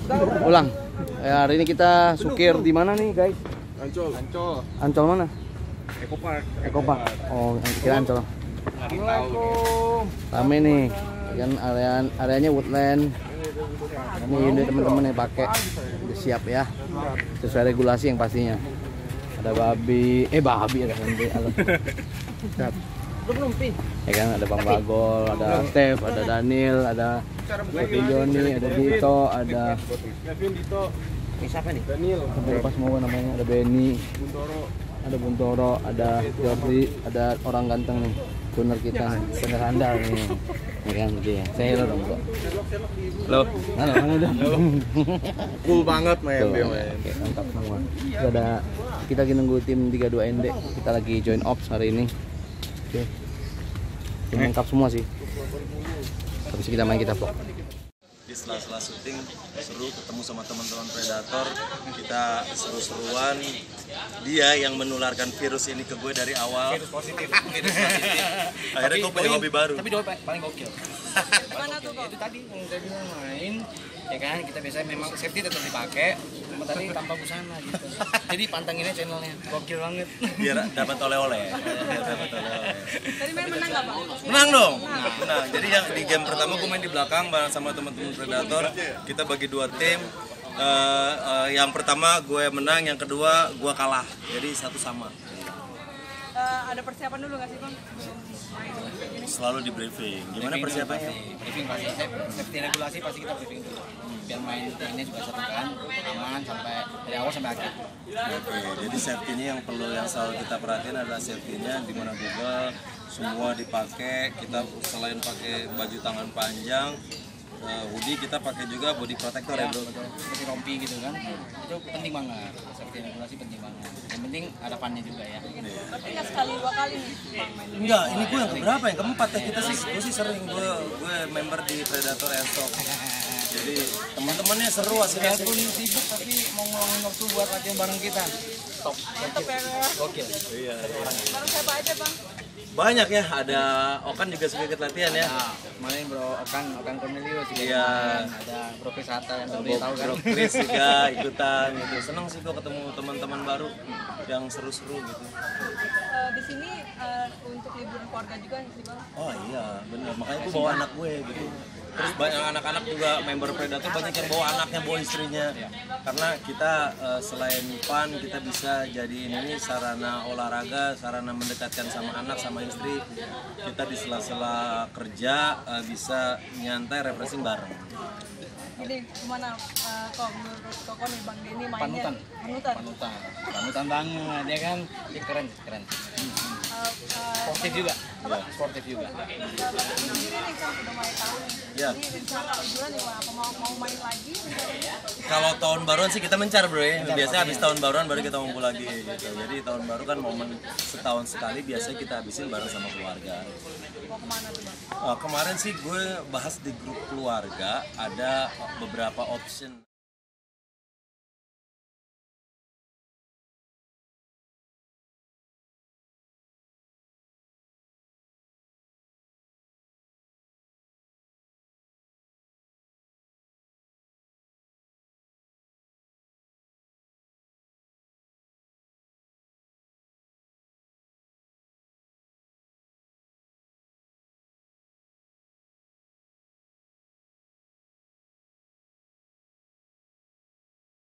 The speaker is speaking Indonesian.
Ulang. Ya, hari ini kita sukir di mana nih, guys? Ancol. Ancol mana? Eco Park. Eco Park. Oh, kira Ancol. Assalamualaikum. Rame nih. Kan areanya woodland. Ini teman-teman yang pakai udah siap ya. Sesuai regulasi yang pastinya. Ada babi ada ende. Ya kan, ada Bang Bagol, ada Steph, ada Daniel, ada Joni, ada Dito, ada ini siapa nih? Daniel. Lupa semua namanya. Ada Benny, ada Buntoro, ada Jordi, ada orang ganteng nih, tuner kita, tuner handal nih. Ya kan, dia. Saya halo dong, Bro. Halo. Halo dong. Cool banget main dia main. Oke, mantap semua. Kita lagi nunggu tim 32 ND. Kita lagi join ops hari ini. Oke. Tim lengkap semua sih. Habis kita main kita vlog. Di sela-sela syuting seru ketemu sama teman-teman Predator, kita seru-seruan. Dia yang menularkan virus ini ke gue dari awal. Virus positif. Akhirnya gue punya hobi baru. Tapi doi paling gokil. Mana tuh kok? Itu tadi yang saya bilang main, ya kan, kita biasanya memang safety tetap dipakai, cuma tadi tanpa busana gitu. Jadi pantengin aja channelnya, gokil banget. Biar dapat oleh-oleh. Tadi main menang nggak Bang? Menang dong. Menang. Jadi yang di game pertama gue main di belakang bareng sama teman-teman Predator. Kita bagi dua tim. Yang pertama gue menang, yang kedua gue kalah. Jadi satu sama. Ada persiapan dulu nggak sih Bang? Selalu di briefing. Gimana persiapannya? Briefing pasti, safety regulasi pasti kita briefing dulu. Biar main ini juga seru kan, aman sampai dari awal sampai akhir. Oke, jadi safety-nya yang selalu kita perhatiin adalah safety-nya di mana Google semua dipakai. Kita selain pakai baju tangan panjang, hoodie, kita pakai juga body protector ya, Bro. Seperti rompi gitu kan. Itu penting banget. Safety regulasi penting banget. Yang penting ada funnya juga ya. Tapi nggak sekali dua kali nih Bang main. Enggak, ini gue yang keberapa? Yang keempat ya. Gue sih sering, gue member di Predator Airsoft. Jadi teman-temannya seru hasilnya. Walaupun sibuk tapi mau ngeluangin waktu buat latihan bareng kita. Top. Mantap ya. Gokil. Iya. Bareng siapa aja Bang? Banyak ya, ada Okan juga suka ikut latihan ya. Nah, kemarin Bro Okan Cornelius juga. Iya. Ada Bro Pesata yang udah tahu kan. Bro Chris juga ikutan gitu. Senang sih gue ketemu teman-teman baru yang seru-seru gitu. Di sini untuk liburan keluarga juga sih Bang. Oh iya, bener. Makanya gue bawa anak gue gitu. Terus banyak anak-anak juga member Predator, banyak yang bawa anaknya, bawa istrinya. Karena kita selain fun, kita bisa jadiin ini sarana olahraga, sarana mendekatkan sama anak, sama istri. Kita di sela-sela kerja bisa nyantai, refreshing bareng. Ini gimana kok menurut Koko nih Bang Denny mainnya? Panutan banget ya kan. Dia keren. Sportif juga. Sportif juga. Sendiri nih kan udah mulai tahun nih. Ya. Ini rencana liburan nih apa mau main lagi? Kalau tahun baruan sih kita mencar, Bro ya. Biasanya habis tahun baruan baru kita ngumpul lagi gitu. Jadi tahun baru kan momen setahun sekali biasanya kita habisin bareng sama keluarga. Mau kemana tuh Bang? Kemarin sih gue bahas di grup keluarga ada beberapa option.